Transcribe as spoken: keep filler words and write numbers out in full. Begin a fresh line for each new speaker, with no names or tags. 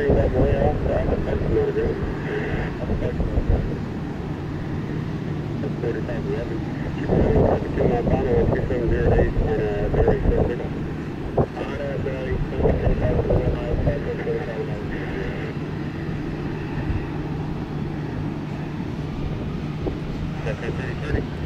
that way off, that's not good. That's forty-five eleven. Two mile final on two seven zero eight on a very six. On a very forty-five miles, forty-five miles. That's thirty thirty.